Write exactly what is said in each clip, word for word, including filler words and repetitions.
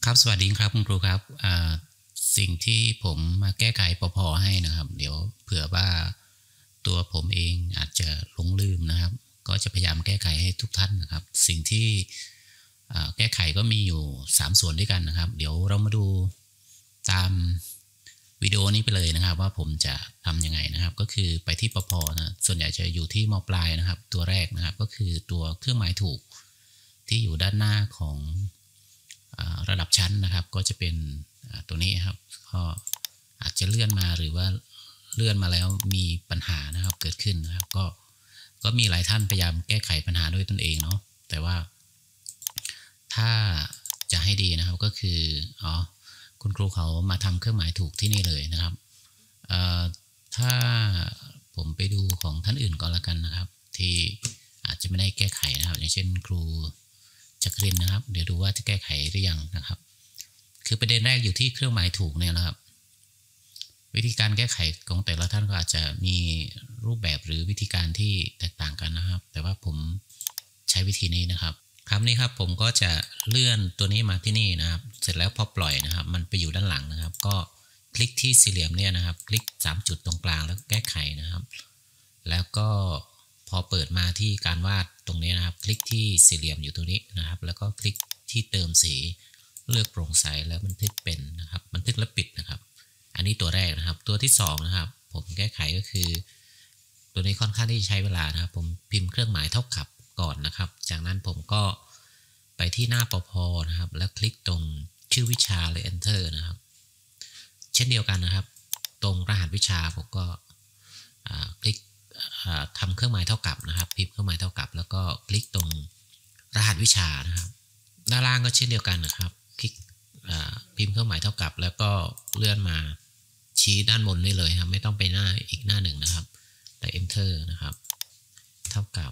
ครับสวัสดีครับคุณครูครับอ่าสิ่งที่ผมมาแก้ไขปภให้นะครับเดี๋ยวเผื่อว่าตัวผมเองอาจจะหลงลืมนะครับก็จะพยายามแก้ไขให้ทุกท่านนะครับสิ่งที่อ่าแก้ไขก็มีอยู่สามส่วนด้วยกันนะครับเดี๋ยวเรามาดูตามวิดีโอนี้ไปเลยนะครับว่าผมจะทำยังไงนะครับก็คือไปที่ปภนะส่วนใหญ่จะอยู่ที่มปลายนะครับตัวแรกนะครับก็คือตัวเครื่องหมายถูกที่อยู่ด้านหน้าของระดับชั้นนะครับก็จะเป็นตัวนี้ครับก็อาจจะเลื่อนมาหรือว่าเลื่อนมาแล้วมีปัญหานะครับเกิดขึ้นนะครับก็ก็มีหลายท่านพยายามแก้ไขปัญหาด้วยตนเองเนาะแต่ว่าถ้าจะให้ดีนะครับก็คืออ๋อคุณครูเขามาทำเครื่องหมายถูกที่นี่เลยนะครับถ้าผมไปดูของท่านอื่นก็แล้วกันนะครับที่อาจจะไม่ได้แก้ไขนะครับอย่างเช่นครูจักรินนะครับเดี๋ยวดูว่าจะแก้ไขหรือยังนะครับคือประเด็นแรกอยู่ที่เครื่องหมายถูกเนี่ยนะครับวิธีการแก้ไขของแต่ละท่านก็อาจจะมีรูปแบบหรือวิธีการที่แตกต่างกันนะครับแต่ว่าผมใช้วิธีนี้นะครับครับนี่ครับผมก็จะเลื่อนตัวนี้มาที่นี่นะครับเสร็จแล้วพอปล่อยนะครับมันไปอยู่ด้านหลังนะครับก็คลิกที่สี่เหลี่ยมเนี่ยนะครับคลิกสามจุดตรงกลางแล้วแก้ไขนะครับแล้วก็พอเปิดมาที่การวาดตรงนี้นะครับคลิกที่สี่เหลี่ยมอยู่ตรงนี้นะครับแล้วก็คลิกที่เติมสีเลือกโปร่งใสแล้วบันทึกเป็นนะครับบันทึกและปิดนะครับอันนี้ตัวแรกนะครับตัวที่สองนะครับผมแก้ไขก็คือตัวนี้ค่อนข้างที่ใช้เวลานะครับผมพิมพ์เครื่องหมายเท่ากับก่อนนะครับจากนั้นผมก็ไปที่หน้าปภนะครับแล้วคลิกตรงชื่อวิชาเลย enter นะครับเช่นเดียวกันนะครับตรงรหัสวิชาผมก็คลิกทำเครื่องหมายเท่ากับนะครับพิมพ์เครื่องหมายเท่ากับแล้วก็คลิกตรงรหัสวิชานะครับด้านล่างก็เช่นเดียวกันนะครับคลิกพิมพ์เครื่องหมายเท่ากับแล้วก็เลื่อนมาชี้ด้านบนได้เลยครับไม่ต้องไปหน้าอีกหน้าหนึ่งนะครับแต่ enter นะครับเท่ากับ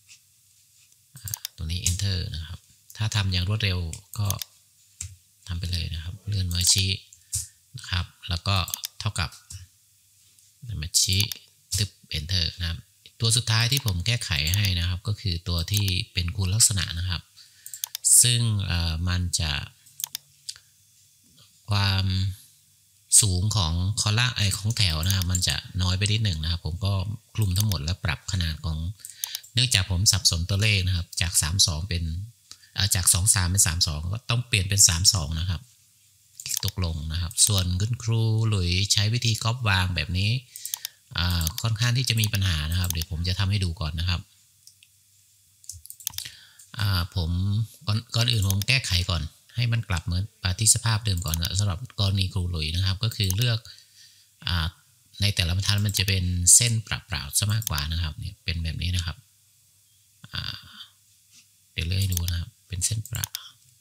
ตัวนี้ enter นะครับถ้าทำอย่างรวดเร็วก็ทำไปเลยนะครับเลื่อนมาชี้นะครับแล้วก็เท่ากับมาชี้ตึ๊บ enter นะครับตัวสุดท้ายที่ผมแก้ไขให้นะครับก็คือตัวที่เป็นคูณลักษณะนะครับซึ่งมันจะความสูงของคอลัมน์ไอของแถวนะครับมันจะน้อยไปนิดหนึ่งนะครับผมก็คลุมทั้งหมดแล้วปรับขนาดของเนื่องจากผมสับสนตัวเลขนะครับจากสามสิบสองเป็นจากสองสิบสามเป็นสามสิบสองก็ต้องเปลี่ยนเป็นสามสิบสองนะครับตกลงนะครับส่วนคุณครูหลุยใช้วิธีก๊อปวางแบบนี้ค่อนข้างที่จะมีปัญหานะครับเดี๋ยวผมจะทำให้ดูก่อนนะครับผมก่อนก่อนอื่นผมแก้ไขก่อนให้มันกลับเหมือนปฏิสภาพเดิมก่อนสำหรับกรณีครูหลุยนะครับก็คือเลือกในแต่ละบรรทัดมันจะเป็นเส้นเปล่าๆซะมากกว่านะครับเนี่ยเป็นแบบนี้นะครับเดี๋ยวเลื่อนให้ดูนะครับเป็นเส้นเปล่า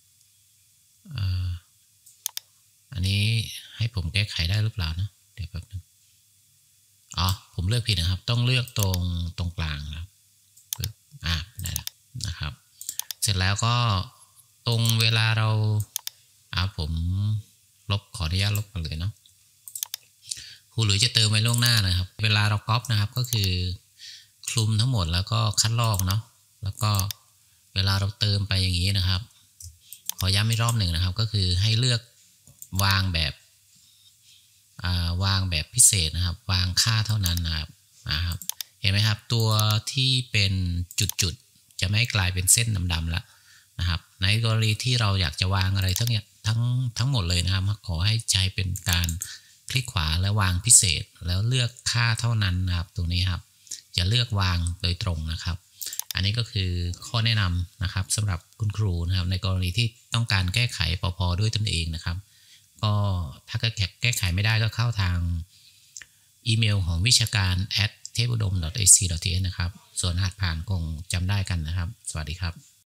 อันนี้ให้ผมแก้ไขได้หรือเปล่านะเดี๋ยวแป๊บนึงอ๋อผมเลือกผิดนะครับต้องเลือกตรงตรงกลางนะครับอ่าได้แล้วนะครับเสร็จแล้วก็ตรงเวลาเราอ่าผมลบขออนุญาตลบกันเลยเนาะครูหลุยจะเติมไว้ล่วงหน้านะครับเวลาเราก๊อปนะครับก็คือคลุมทั้งหมดแล้วก็คัดลอกเนาะแล้วก็เวลาเราเติมไปอย่างนี้นะครับขอย้ำอีกรอบหนึ่งนะครับก็คือให้เลือกวางแบบวางแบบพิเศษนะครับวางค่าเท่านั้นนะครับนะครับเห็นไหมครับตัวที่เป็นจุดๆจะไม่กลายเป็นเส้นดำๆแล้วนะครับในกรณีที่เราอยากจะวางอะไรทั้งทั้งทั้งหมดเลยนะครับขอให้ใช้เป็นการคลิกขวาแล้ววางพิเศษแล้วเลือกค่าเท่านั้นนะครับตรงนี้ครับจะเลือกวางโดยตรงนะครับอันนี้ก็คือข้อแนะนำนะครับสำหรับคุณครูนะครับในกรณีที่ต้องการแก้ไขปภด้วยตนเองนะครับก็ถ้าแก้ไขไม่ได้ก็เข้าทางอีเมลของวิชาการ แอท เทพอุดม ดอท เอ ซี ดอท ที เอช นะครับส่วนรหัสผ่านคงจำได้กันนะครับสวัสดีครับ